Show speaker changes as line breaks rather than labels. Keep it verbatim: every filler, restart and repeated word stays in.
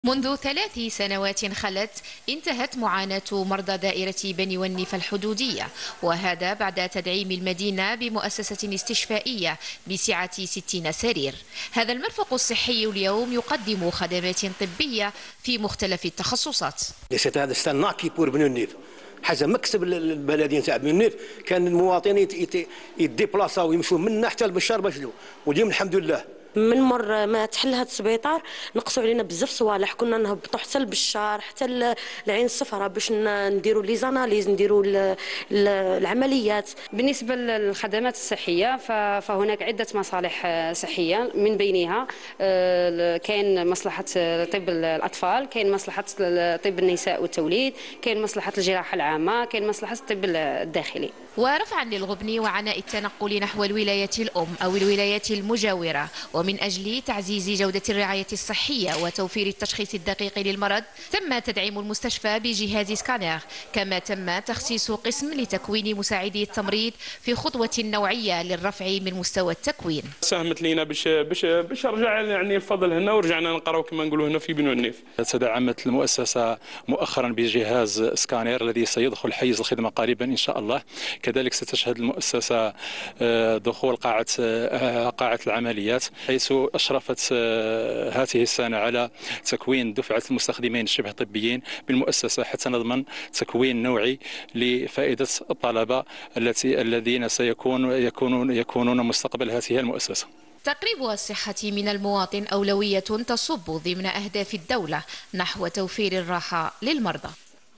منذ ثلاث سنوات خلت انتهت معاناة مرضى دائرة بني ونيف الحدودية، وهذا بعد تدعيم المدينة بمؤسسة استشفائية بسعة ستين سرير. هذا المرفق الصحي اليوم يقدم خدمات طبية في مختلف التخصصات.
ليست هذا استناكي بور بني ونيف حسب مكسب البلديه نتاع بني ونيف، كان المواطنين يديبلاصاو ويمشوا منا حتى لبشار باشلو، واليوم الحمد لله
من مر ما تحل هذا السبيطار نقصوا علينا بزاف صوالح. كنا نهبطوا حتى لبشار حتى العين الصفراء باش نديروا لي زاناليز، نديروا العمليات.
بالنسبه للخدمات الصحيه فهناك عده مصالح صحيه، من بينها كاين مصلحه طب الاطفال، كاين مصلحه طب النساء والتوليد، كاين مصلحه الجراحه العامه، كاين مصلحه الطب الداخلي.
ورفعا للغبن وعناء التنقل نحو الولايات الأم أو الولايات المجاورة، ومن أجل تعزيز جودة الرعاية الصحية وتوفير التشخيص الدقيق للمرض، تم تدعيم المستشفى بجهاز سكانر، كما تم تخصيص قسم لتكوين مساعدي التمريض في خطوة نوعية للرفع من مستوى التكوين.
ساهمت لينا باش باش باش رجع يعني الفضل هنا، ورجعنا نقراو كما نقولوا هنا في بني ونيف.
تدعمت المؤسسة مؤخرا بجهاز سكانر الذي سيدخل حيز الخدمة قريبا إن شاء الله. كذلك ستشهد المؤسسة دخول قاعة قاعة العمليات، حيث أشرفت هذه السنة على تكوين دفعة المستخدمين الشبه طبيين بالمؤسسة، حتى نضمن تكوين نوعي لفائدة الطلبة التي الذين سيكون يكونون يكونون مستقبل هذه المؤسسة.
تقريب الصحة من المواطن أولوية تصب ضمن أهداف الدولة نحو توفير الراحة للمرضى.